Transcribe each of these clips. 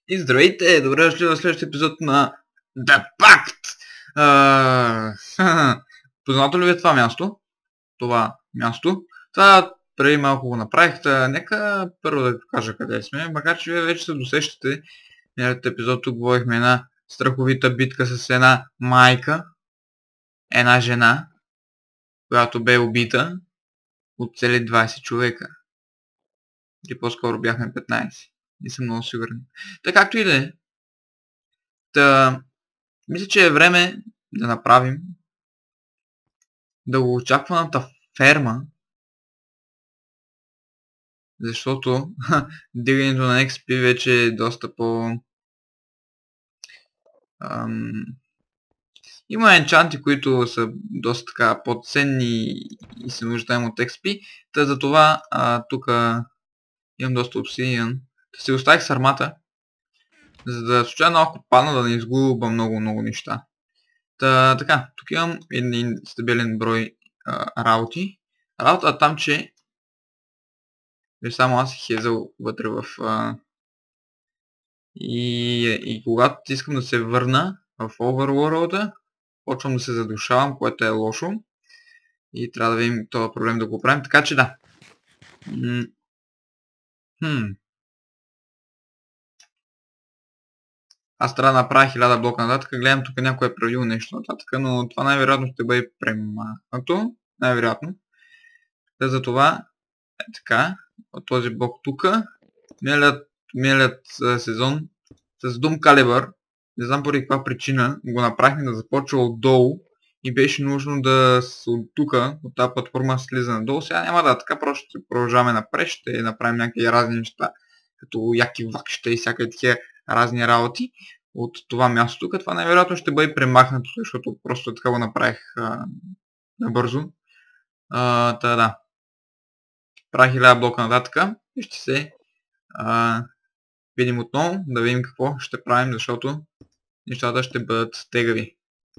И здравейте! Добре дошли в следващия епизод на The Pact! Познато ли ви е това място? Това място? Това преди малко го направих, нека първо да кажа къде сме, макар че вие вече се досещате. Миналият епизод тук говорихме една страховита битка с една майка, една жена, която бе убита от цели 20 човека. Или по-скоро бяхме 15. Не съм много сигурен. Така както и да е. Мисля, че е време да направим дългоочакваната ферма, защото дигането на XP вече е доста по... Има енчанти, които са доста така по-ценни и се нуждаем от XP, та затова тук имам доста обсидиан. Си оставих с армата, за да случайно ако падна да не изгубя много неща. Така, тук имам един стабилен брой работи. Работата там, че само аз и Хезъл вътре в... И когато искам да се върна в Overworld, почвам да се задушавам, което е лошо. И трябва да видим този проблем да го правим, така че да. Аз трябва да направя 1000 блока нататък, гледам тук някой е правил нещо нататък, но това най-вероятно ще бъде премахнато. Най-вероятно. За това е така. От този блок тук. Миналият сезон с Doom Calibur, не знам поради каква причина, го направихме да започва отдолу и беше нужно да от тук, от тази платформа слиза надолу. Сега няма да така, просто ще продължаваме напред, ще направим някакви разни неща, като яки вакща и всякакви такива разни работи от това място тук. Това най-вероятно ще бъде премахнато, защото просто така го направих набързо. Да. Правих 1000 блока нататък и ще се видим отново, да видим какво ще правим, защото нещата ще бъдат тегави.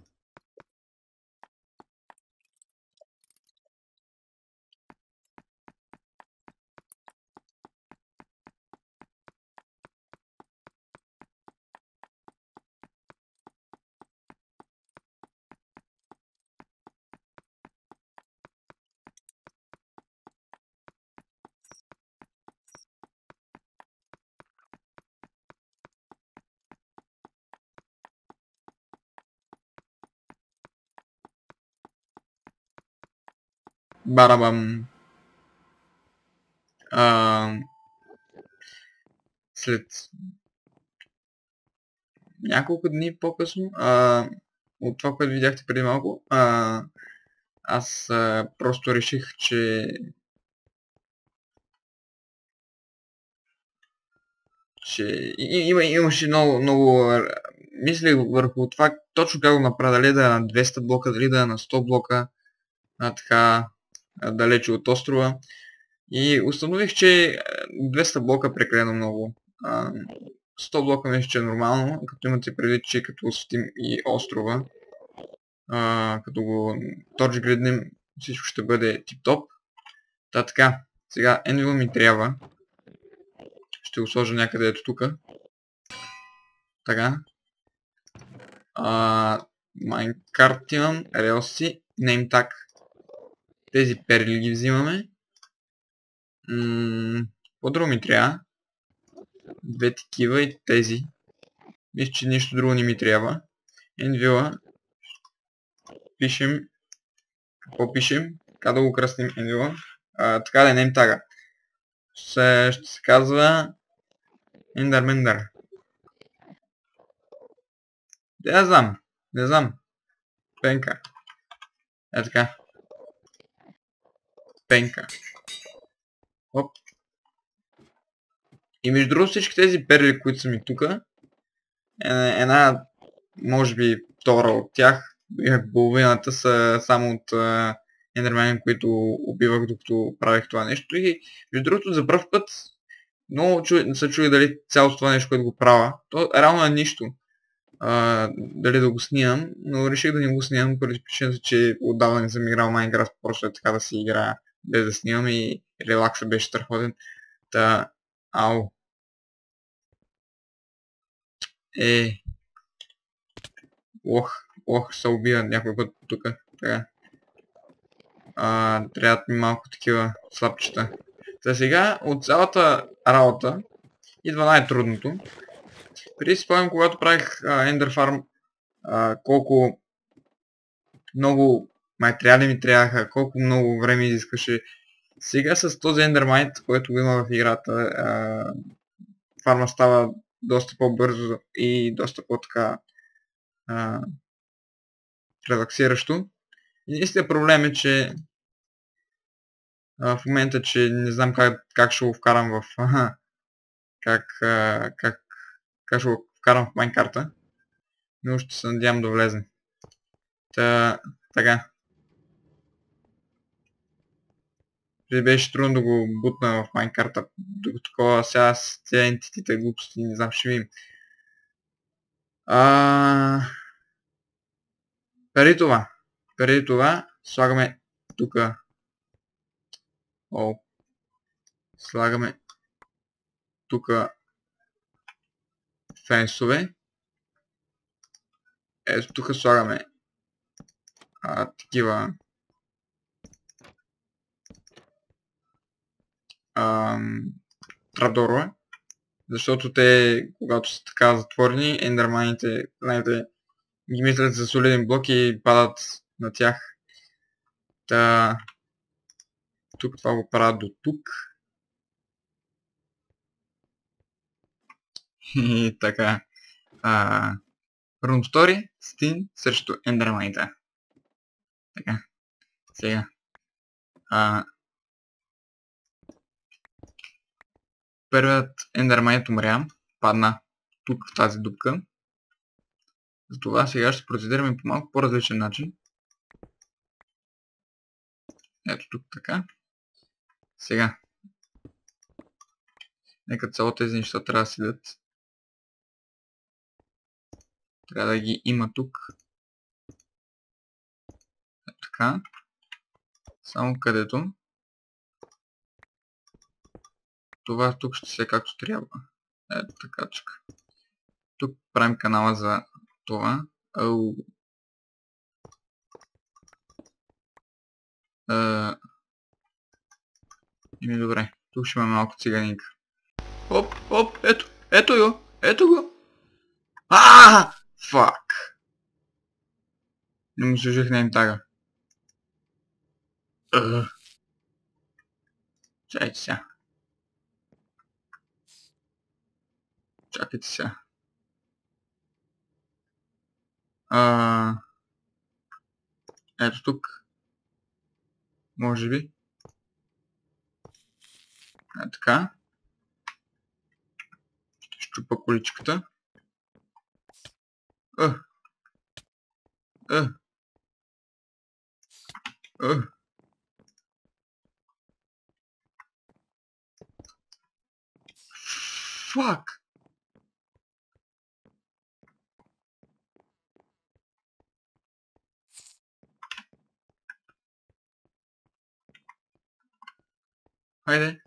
Барабам. След няколко дни по-късно, от това, което видяхте преди малко, аз просто реших, че имаше много мислех върху това точно как го направя, дали да е на 200 блока, дали да е на 100 блока, така далече от острова. И установих, че 200 блока е прекалено много. 100 блока мисля, че е нормално, като имате предвид, че като осветим и острова, като го торчгриднем, всичко ще бъде тип-топ. Така, сега Envil ми трябва. Ще го сложа някъде ето тук. Така. Minecart имам, Rails, Name Tag. Тези перли ги взимаме. По-друго ми трябва. 2 такива и тези. Мисля, че нищо друго не ми трябва. Envil. Пишем. Какво пишем? Така да го кръстим Envil. Така да е Name Tag. Ще се казва Endermender. Не знам. Пенка. Така. Пенка. Оп. И между другото всички тези перли, които са ми тук, една, може би втора от тях, половината са само от ендермени, които убивах докато правих това нещо. И между другото за пръв път много се чуя дали цялото това нещо, което го правя, то реално е нищо. Дали да го снимам, но реших да не го снимам поради причината, че отдавна не съм играл Minecraft, просто е така да си играя без да снимам и релакса беше страхотен. Ау. Е. Ох, се убива някой път тук. Така. Трябват ми малко такива слабчета. За сега от цялата работа идва най-трудното. Преди си спомням, когато правих Ender Farm, колко много материали ми трябваха, колко много време изискваше. Сега с този Endermite, който го има в играта, фарма става доста по-бързо и доста по-така релаксиращо. Единственият проблем е, че в момента, че не знам как ще го вкарам в как ще го вкарам в Майнкарта, но ще се надявам да влезне. Така. Преди беше трудно да го бутна в Майнкарта, докато такова сега с тези ентитите глупости, не знам, ще видим. Преди това слагаме тука. Слагаме тука фенсове. Ето тук слагаме такива трапдорове, защото те, когато са така затворени, ендерманите, знаете, ги мислят за солиден блок и падат на тях. Тук това го правят до тук. И така. Рун 2, Стин срещу ендерманите. Така. Сега. Първият ендермайт умря. Падна тук в тази дупка. Затова сега ще процедираме по малко по-различен начин. Ето тук така. Сега. Нека цяло тези неща трябва да седят. Трябва да ги има тук. Ето така. Само където. Това тук ще се както трябва. Ето така, чака. Тук правим канала за това. Ими добре. Тук ще има малко циганинка. Оп, ето го. Фак. Не му служих на интага. Чакайте сега. Ето тук. Може би. Така. Ще щупа количката. Фак! Хайде.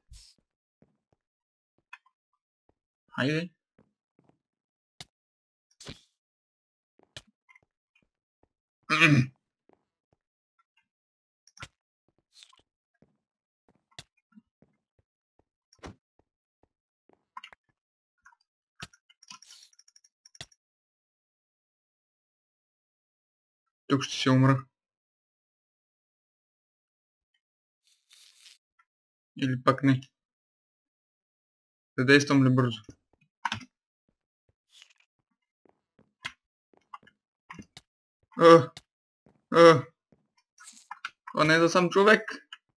Тук ще се умра. Или пак не. Да действам ли бързо? Това не е да съм човек.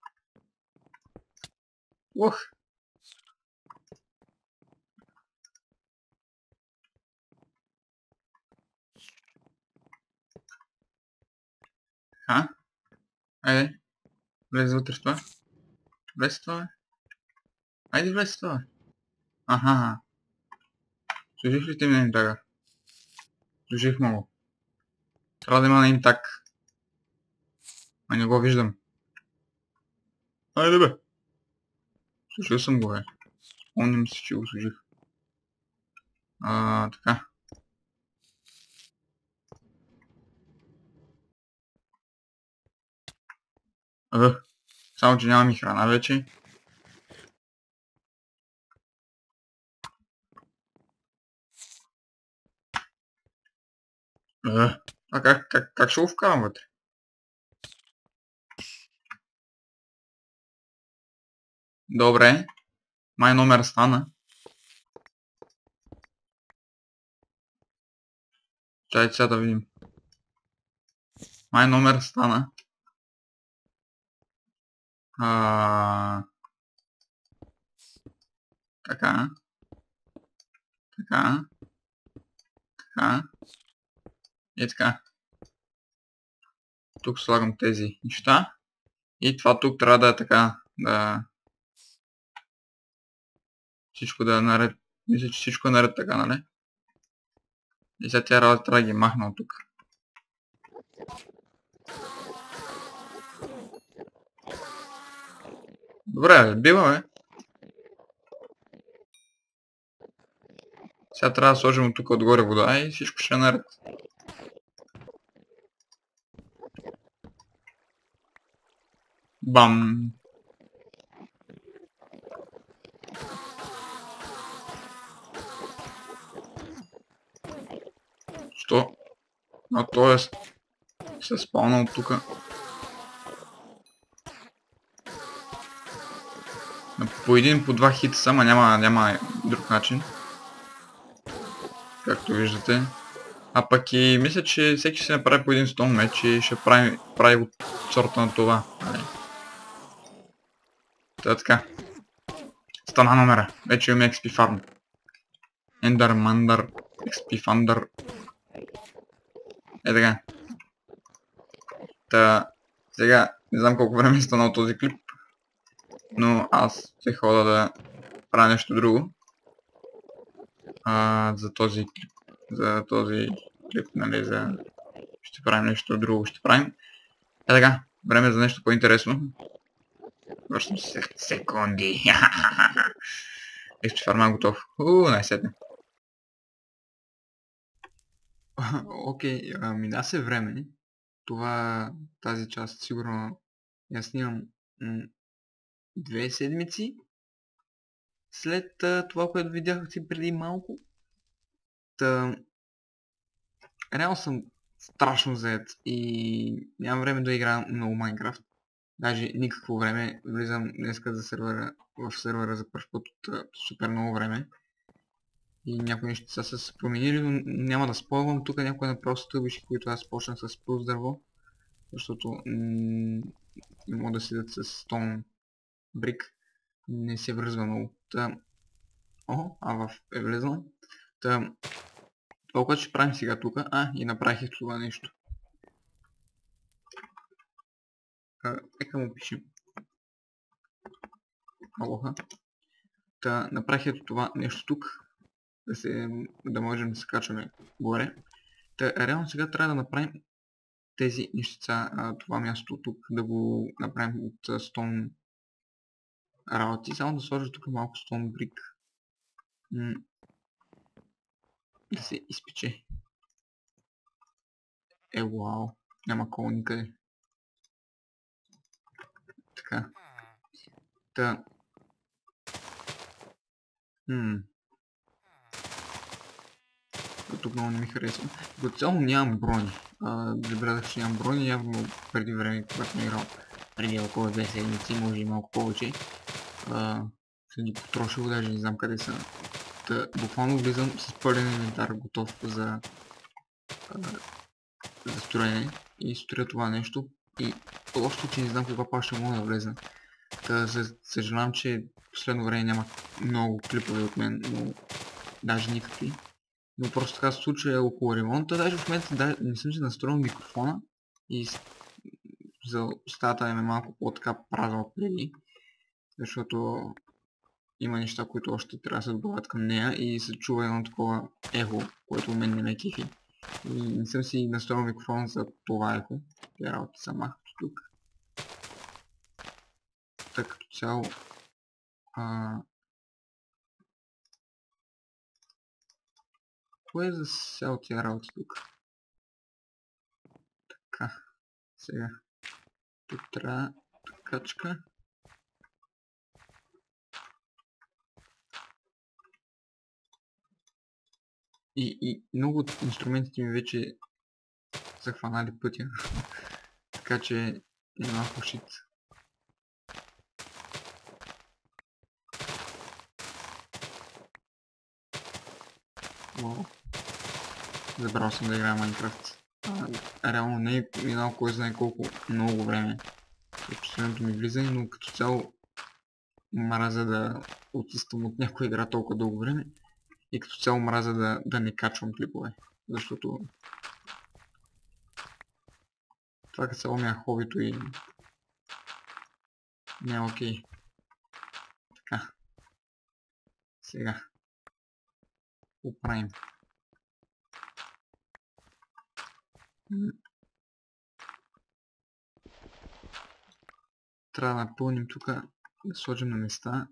Айде. Влез вътре с това. Влез с това. Айде влез с това. Аха. Служих ли ти ми на интага? Служих много. Трябва да има на интаг. А не го виждам. Айде бе. Служил съм го бе. Спомням си, че го служих. Така. Само че нямам и храна вече. А как ще го вкарам вътре? Добре. Май номер стана. Чай сега да видим. Май номер стана. Така. Така. Така. И така. Тук слагам тези неща. И това тук трябва да е така. Да... Всичко да е наред. Мисля, че всичко е наред така, нали? И сега тя работа трябва да ги махна от тук. Добре, биваме. Сега трябва да сложим от тук отгоре вода и всичко ще е наред. Бам! Що? А то е се спална от тук. По един, по два хита само, няма друг начин. Както виждате. А пък и мисля, че всеки ще се направи по един стон меч и ще прави от сорта на това. Така. Стана номера. Вече имаме XP Farm. Ender Mander, XP Thunder. Е така. Та, сега не знам колко време е станал този клип, но аз ще хода да правя нещо друго. За този клип, нали, ще правим нещо друго, ще правим. Е така, време за нещо по-интересно. Вършам се секунди. XP Farm е готов. Най-сетне. Окей, мина се време. Тази част сигурно я снимам 2 седмици след това, което видяхте преди малко. Реално съм страшно заед и нямам време да играя много Майнкрафт. Даже никакво време. Влизам днеска в сервера за първ път от супер много време. И някои неща са се променили, но няма да спойвам. Тук някои направо стълбищи, които аз почнах с пълз дърво. Защото не мога да седят с стон брик. Не се връзва много. Е влезнал. Това, което ще правим сега тук. И направих това нещо. Нека му пишем. Алоха. Направих ето това нещо тук. Да можем да се качваме горе. Реално сега трябва да направим тези нещица, това място тук, да го направим от стон работи. Само да сложа тук малко стон брик. Да се изпече. Вау. Няма кол никъде. Така. Тук много не ми харесва. До цяло нямам брони. Забелязах, че нямам брони, явно преди време, когато съм играл преди около 2 седмици, може и малко повече. Съм ги потрошил, даже не знам къде са. Буквално влизам с пълен инвентар, готов за строене и строя това нещо. И лошото, че не знам кога пак ще мога да влеза. Съжалявам, че в последно време няма много клипове от мен, но даже никакви. Но просто така се случва около ремонта. Даже в момента не съм си настроил микрофона и за стаята е малко по-така празна от преди. Защото има неща, които още трябва да се добавят към нея и се чува едно такова ехо, което у мен не ме кефи. И не съм си настроил микрофона за това ехо. Те работи са махат тук. Така като цяло... Кое е за сега от тия работи тук? Така. Сега. Тук трябва качка. И много от инструментите ми вече са хванали пътя. Така че е малко шит. Уау. Забрал съм да играя Майнкрафт. Реално не е минало кой знае колко много време от последното ми влизане, но като цяло мразя да отсъствам от някоя игра толкова дълго време и като цяло мразя да не качвам клипове, защото това като цяло ми е хобито и не е окей. Така. Сега. Оправим. Трябва да напълним тук, да сложим на места.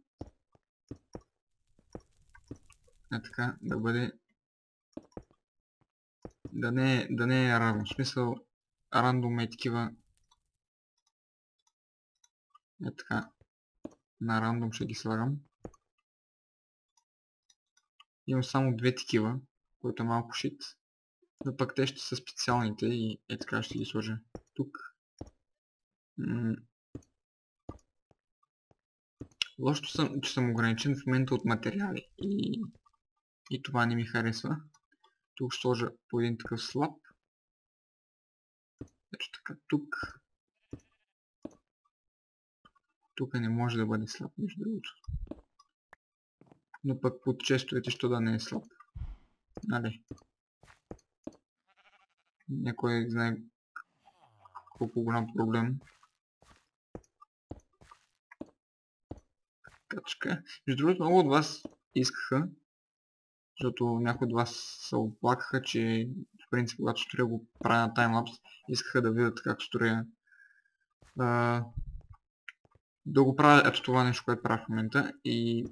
Така, да бъде... Да не е равно. В смисъл, рандом е такива... Така. На рандом ще ги слагам. Имам само две такива, което е малко шит. Но пък те ще са специалните и така ще ги сложа тук. Лошото съм, че съм ограничен в момента от материали и това не ми харесва. Тук ще сложа по един такъв слаб. Ето така, тук. Тук не може да бъде слаб, между другото. Но пък под честовете, що да не е слаб. Нали? Някой знае колко голям проблем. Качка. Между другото, много от вас искаха, защото някои от вас се оплакаха, че в принцип, когато строя го правя на таймлапс, искаха да видят как строя. Да го правя ето това нещо, което правя в момента и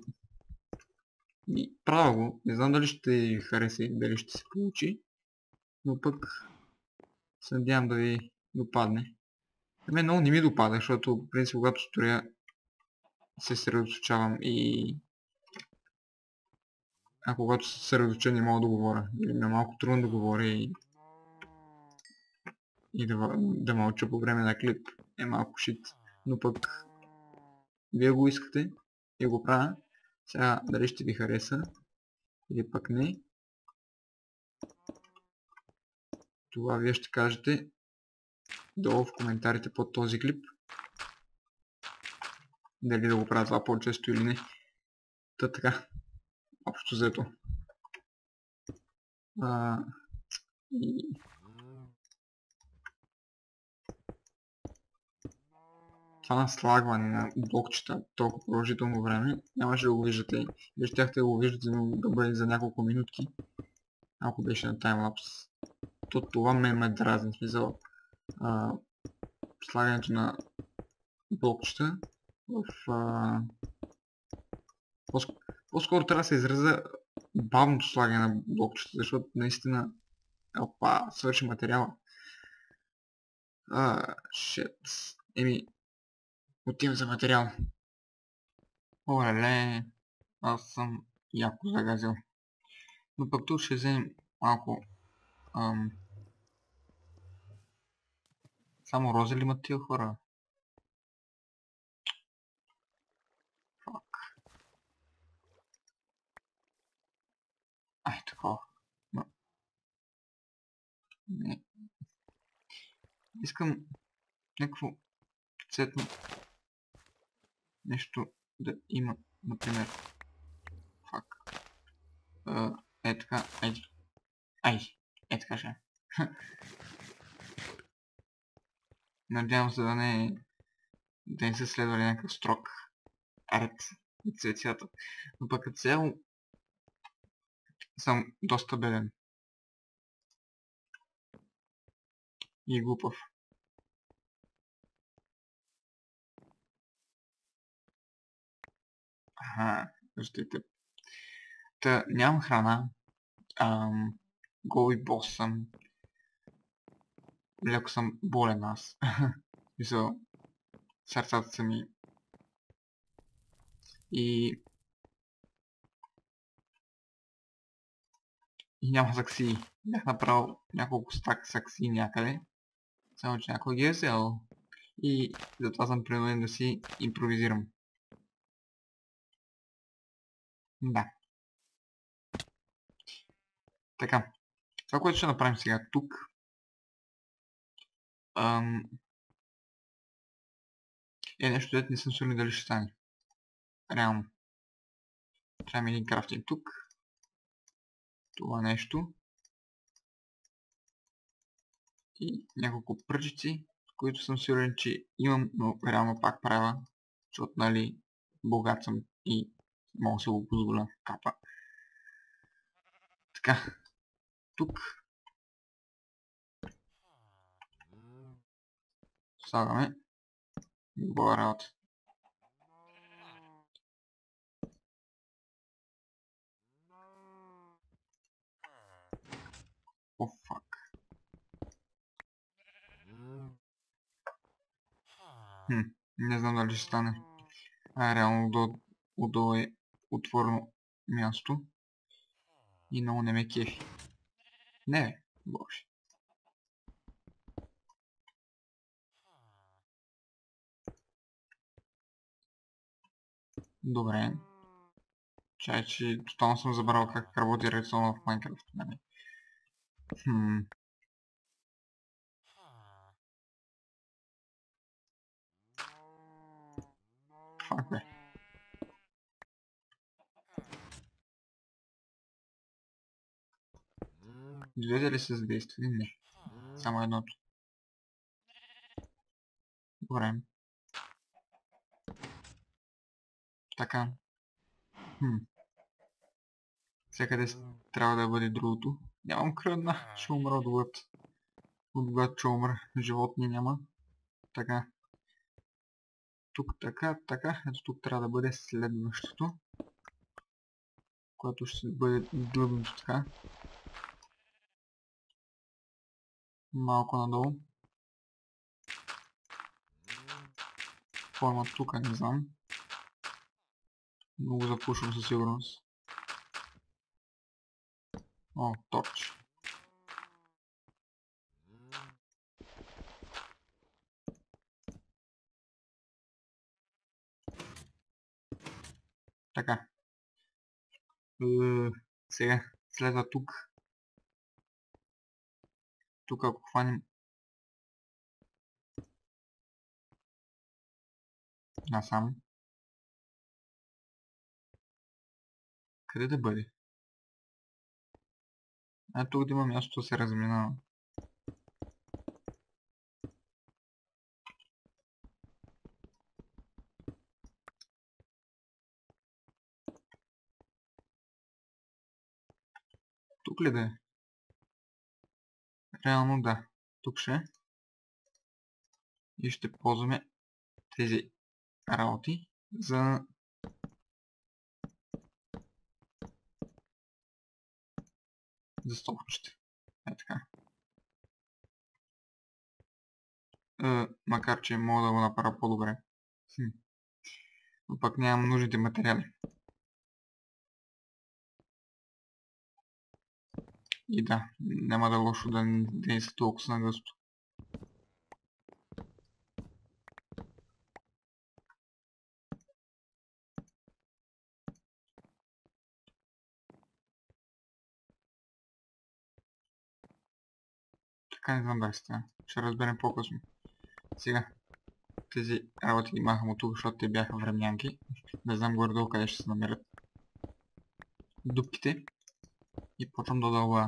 правя го. Не знам дали ще ви хареса и дали ще се получи, но пък се надявам да ви допадне. На мен много не ми допада, защото в принцип когато строя се съсредоточавам и когато се съсредоточа не мога да говоря. Или ми е малко трудно да говоря и да мълча по време на клип е малко шит. Но пък вие го искате и го правя. Сега дали ще ви хареса или пък не. Това вие ще кажете долу в коментарите под този клип. Дали да го правя това по-често или не. Та така. Общо взето. Това наслагване на блокчета толкова продължително време нямаше да го виждате. Вие щяхте да го виждате да бъде за няколко минутки. Ако беше на таймлапс. Това ме дразни. Смисъл. Слагането на блокчета в... По-скоро трябва да се изразя бавното слагане на блокчета, защото наистина свърши материала. Shit. Отивам за материал. Оле, аз съм яко загазил. Но пък тук ще вземем малко... Само рози ли имат тия хора? Фак. Ай, такова. Не. Искам някакво цветно нещо да има, например. Фак. Така, така ще. Надявам се да не се следвали някакъв строг ред и цветята. Но пък като цяло съм доста беден. И глупав. Виждайте. Та нямам храна. Гол и бос съм. Леко съм болен аз. Мисъл, сърцата са ми. И няма саксии. Бях направил няколко стак саксии някъде. Само че някой ги е взел. И затова съм принуден да си импровизирам. Да. Така. Това, което ще направим сега тук. Е нещо, дето не съм сигурен дали ще стане. Реално. Трябва един крафтинг тук. Това нещо. И няколко пръчици, които съм сигурен, че имам, но реално пак правя. Защото, нали, богат съм и мога да се го позволя капа. Така. Тук. Слагаме. Хубава работа. О, фак. Не знам дали ще стане. Реално отдолу е отворено място. И много не ме кефи. Не, боже. Добре. Чай, че тотално съм забрал как работи редстоун в Minecraft. Нали? Фак бе. Двете ли са задействани? Не. Само едното. Добре. Така. Всякъде трябва да бъде другото. Нямам кръдна. Ще умра от глад. От глад ще умра. Животни няма. Така. Тук така, така. Ето тук трябва да бъде следващото. Което ще бъде длъбното така. Малко надолу. Какво има тук, не знам. Много запушвам със сигурност. О, торч. Така. Сега следва тук. Тук ако хванем насам. Къде да бъде? Тук да има място да се разминава. Тук ли да е? Реално да. Тук ще е. И ще ползваме тези работи за столчета. Е така. Макар че мога да го направя по-добре. Но пък нямам нужните материали. И да, няма да е лошо да не са толкова нагъсто. Така не знам дали става. Ще разберем по-късно. Сега, тези работи ги махам от тук, защото те бяха времянки. Не знам горе-долу къде ще се намерят дупките. И почвам да дълба.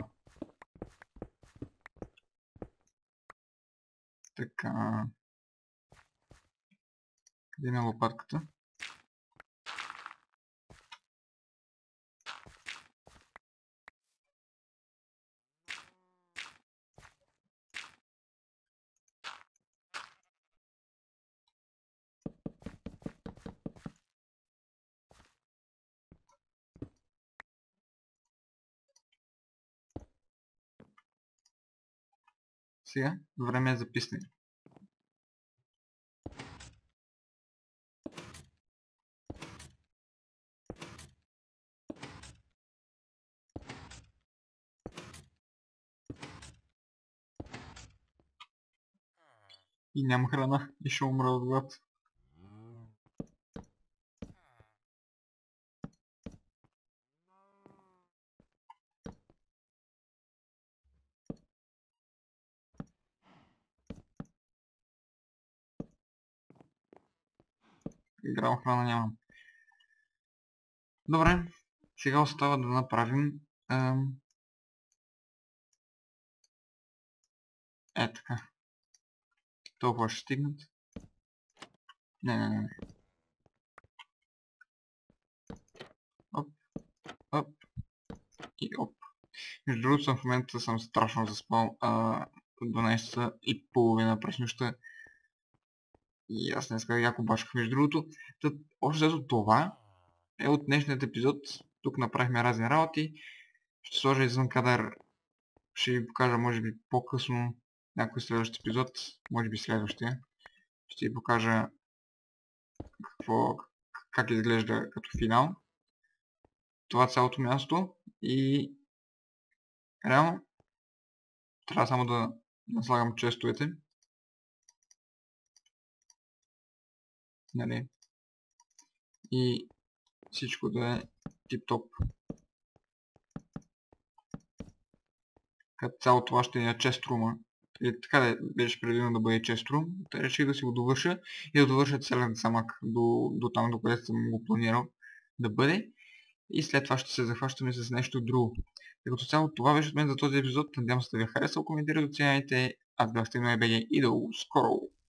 Така. Къде е лопатката? Сега време е за писане. И няма храна и ще умра от глад. Грам храна нямам. Добре, сега остава да направим така. Толкова ще стигнат. Не. Оп, оп и оп. Между другото в момента съм страшно заспал 12:30 през нощта. И аз днес яко башках между другото. Още зато това е от днешният епизод. Тук направихме разни работи. Ще сложа извън кадър. Ще ви покажа може би по-късно някой следващ епизод. Може би следващия. Ще ви покажа как изглежда като финал. Това цялото място и реално трябва само да наслагам честовете. Нали? И всичко да е тип-топ. Като цяло това ще е чест рума. Или така да беше предвидено да бъде чест рум. Та реших да си го довърша и да довърша целият замък до там, до където съм го планирал да бъде. И след това ще се захващаме с нещо друго. Като цяло това беше от мен за този епизод. Надявам се да ви хареса, коментирайте, оценяйте. Аз бях Стивен и до скоро!